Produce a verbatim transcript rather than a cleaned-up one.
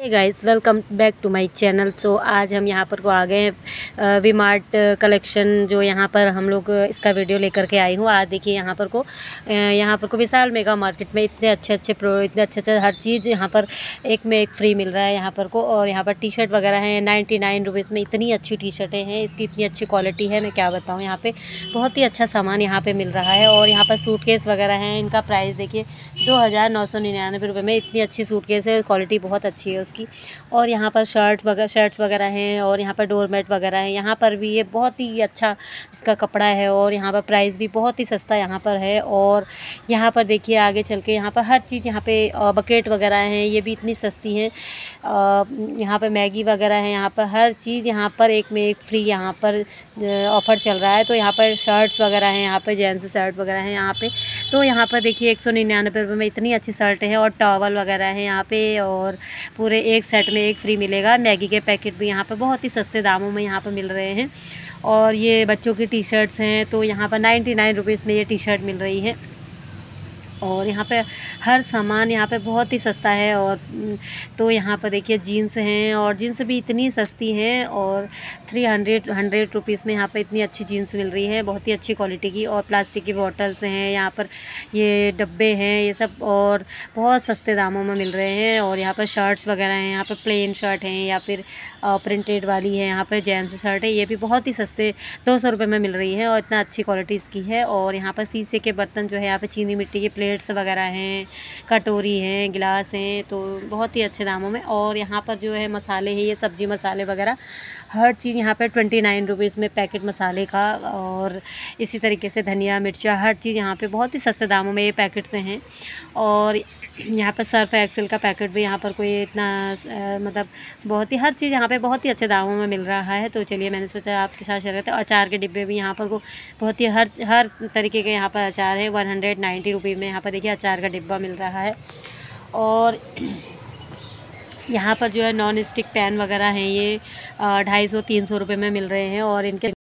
Hey guys, welcome back to my channel. So आज हम यहाँ पर को आ गए हैं वी मार्ट कलेक्शन, जो यहाँ पर हम लोग इसका वीडियो लेकर के आई हूँ। आज देखिए यहाँ पर को यहाँ पर को विशाल मेगा मार्केट में इतने अच्छे अच्छे प्रो इतने अच्छे अच्छे हर चीज़ यहाँ पर एक में एक फ्री मिल रहा है यहाँ पर को। और यहाँ पर टी शर्ट वगैरह हैं नाइन्टी नाइन रुपीज़ में। इतनी अच्छी टी शर्टें हैं, इसकी इतनी अच्छी क्वालिटी है, मैं क्या बताऊँ। यहाँ पे बहुत ही अच्छा सामान यहाँ पे मिल रहा है। और यहाँ पर सूटकेस वगैरह हैं, इनका प्राइस देखिए दो हज़ार नौ सौ निन्यानवे रुपये में। इतनी अच्छी सूटकेस है, क्वालिटी बहुत अच्छी है उसकी। और यहाँ पर शर्ट वगैरह शर्ट्स वगैरह हैं, और यहाँ पर डोरमेट वगैरह हैं। यहाँ पर भी ये बहुत ही अच्छा इसका कपड़ा है, और यहाँ पर प्राइस भी बहुत ही सस्ता यहाँ पर है। और यहाँ पर देखिए आगे चल के यहाँ पर हर चीज़, यहाँ पे बकेट वगैरह हैं, ये भी इतनी सस्ती हैं। यहाँ पर मैगी वगैरह है, यहाँ पर हर चीज़ यहाँ पर एक में एक फ्री यहाँ पर ऑफ़र चल रहा है। तो यहाँ पर शर्ट्स वगैरह हैं, यहाँ पर जेंट्स शर्ट वगैरह हैं यहाँ पे। तो यहाँ पर देखिए एक सौ निन्यानवे रुपये में इतनी अच्छी शर्ट है, और टॉवल वगैरह है यहाँ पे। और पूरे एक सेट में एक फ्री मिलेगा। मैगी के पैकेट भी यहाँ पर बहुत ही सस्ते दामों में यहाँ पर मिल रहे हैं। और ये बच्चों की टी शर्ट्स हैं, तो यहाँ पर नाइन्टी नाइन रुपीज़ में ये टी शर्ट मिल रही है। और यहाँ पे हर सामान यहाँ पे बहुत ही सस्ता है। और तो यहाँ पर देखिए जीन्स हैं, और जीन्स भी इतनी सस्ती हैं, और थ्री हंड्रेड हंड्रेड रुपीज़ में यहाँ पे इतनी अच्छी जीन्स मिल रही है, बहुत ही अच्छी क्वालिटी की। और प्लास्टिक की बॉटल्स हैं यहाँ पर, ये डब्बे हैं, ये सब और बहुत सस्ते दामों में मिल रहे हैं। और यहाँ पर शर्ट्स वगैरह हैं, यहाँ पर प्लेन शर्ट हैं या फिर प्रिंटेड वाली है, यहाँ पर जेंट्स शर्ट है, ये भी बहुत ही सस्ते दो सौ रुपये में मिल रही है। और इतना अच्छी क्वालिटी इसकी है। और यहाँ पर शीशे के बर्तन जो है, यहाँ पर चीनी मिट्टी के प्लेट्स वगैरह हैं, कटोरी हैं, गिलास हैं, तो बहुत ही अच्छे दामों में। और यहाँ पर जो है मसाले हैं, ये सब्जी मसाले वगैरह हर चीज़ यहाँ पर ट्वेंटी नाइन रुपीज़ में पैकेट मसाले का। और इसी तरीके से धनिया मिर्चा हर चीज़ यहाँ पे बहुत ही सस्ते दामों में ये पैकेट से हैं। और यहाँ पर सर्फ एक्सेल का पैकेट भी यहाँ पर कोई इतना आ, मतलब बहुत ही हर चीज़ यहाँ पे बहुत ही अच्छे दामों में मिल रहा है। तो चलिए मैंने सोचा आपके साथ शेयर करते हैं। अचार के डिब्बे भी यहाँ पर को बहुत ही हर हर तरीके के यहाँ पर अचार है। वन हंड्रेड नाइन्टी रुपये में यहाँ पर देखिए अचार का डिब्बा मिल रहा है। और यहाँ पर जो है नॉन स्टिक पैन वगैरह हैं, ये ढाई सौ तीन सौ रुपये में मिल रहे हैं। और इनके